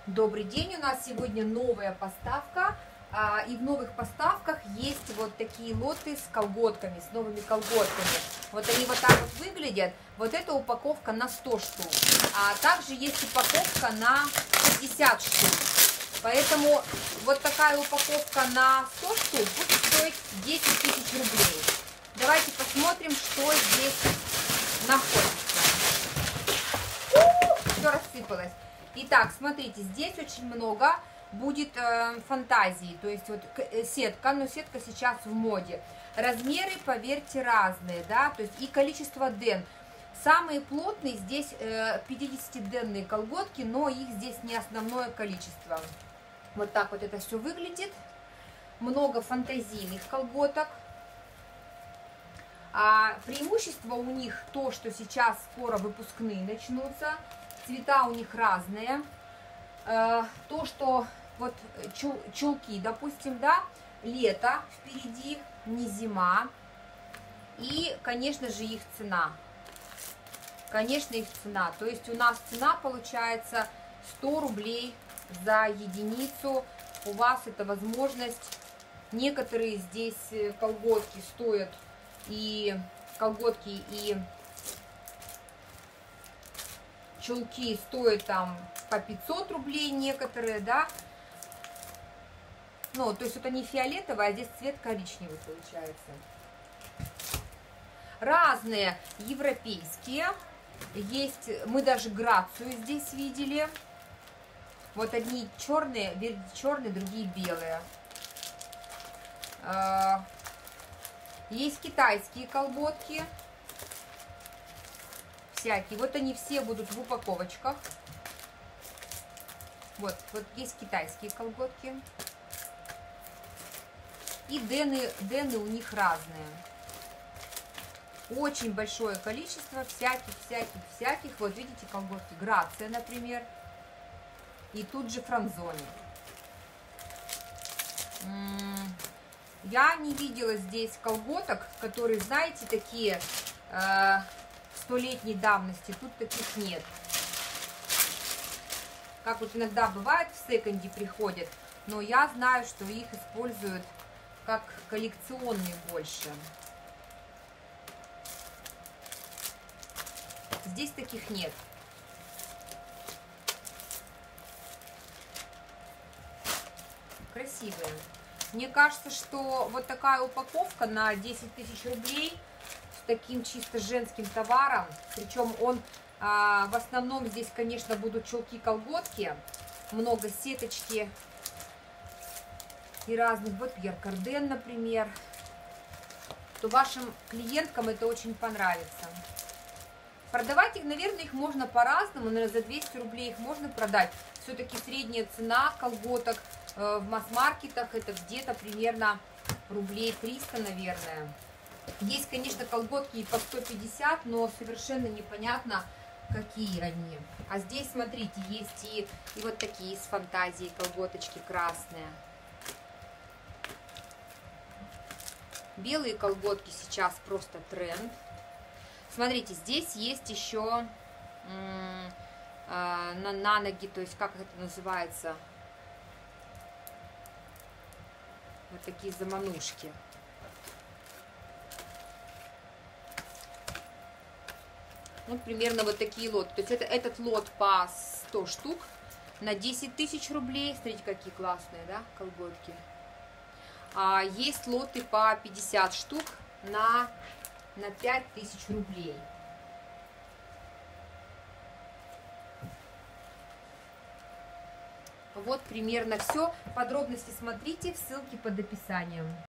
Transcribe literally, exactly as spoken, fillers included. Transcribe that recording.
Добрый день, у нас сегодня новая поставка, а, и в новых поставках есть вот такие лоты с колготками, с новыми колготками. Вот они вот так вот выглядят. Вот эта упаковка на сто штук, а также есть упаковка на пятьдесят штук. Поэтому вот такая упаковка на сто штук будет стоить десять тысяч рублей. Давайте посмотрим, что здесь находится. Все рассыпалось. Итак, смотрите, здесь очень много будет э, фантазии, то есть вот сетка, но сетка сейчас в моде. Размеры, поверьте, разные, да, то есть и количество ден. Самые плотные здесь э, пятидесятиденные колготки, но их здесь не основное количество. Вот так вот это все выглядит. Много фантазийных колготок. А преимущество у них то, что сейчас скоро выпускные начнутся. Цвета у них разные. То, что вот чул, чулки, допустим, да, лето впереди, не зима. И, конечно же, их цена. Конечно, их цена. То есть у нас цена получается сто рублей за единицу. У вас это возможность. Некоторые здесь колготки стоят и колготки, и чулки стоят там по пятьсот рублей некоторые, да. Ну, то есть вот они фиолетовые, а здесь цвет коричневый получается. Разные европейские. Есть, мы даже Грацию здесь видели. Вот одни черные, черные, другие белые. Есть китайские колготки. Всякие. Вот они все будут в упаковочках. Вот, вот есть китайские колготки. И дены, дены у них разные. Очень большое количество всяких, всяких, всяких. Вот видите, колготки Грация, например. И тут же Франзони. Я не видела здесь колготок, которые, знаете, такие э, столетней давности. Тут таких нет. Как вот иногда бывает, в секонде приходят, но я знаю, что их используют как коллекционные больше. Здесь таких нет. Красивые. Мне кажется, что вот такая упаковка на десять тысяч рублей с таким чисто женским товаром, причем он а, в основном здесь, конечно, будут чулки-колготки, много сеточки и разных, вот Пьер Карден, например, то вашим клиенткам это очень понравится. Продавать их, наверное, их можно по-разному, наверное, за двести рублей их можно продать. Все-таки средняя цена колготок в масс-маркетах это где-то примерно рублей триста, наверное. Есть, конечно, колготки и по сто пятьдесят, но совершенно непонятно, какие они. А здесь, смотрите, есть и, и вот такие с фантазией колготочки красные. Белые колготки сейчас просто тренд. Смотрите, здесь есть еще э, на, на ноги, то есть как это называется, вот такие заманушки. Вот примерно вот такие лоты. То есть это, этот лот по сто штук на десять тысяч рублей. Смотрите, какие классные, да, колготки. А есть лоты по пятьдесят штук на, на пять тысяч рублей. Вот примерно все. Подробности смотрите в ссылке под описанием.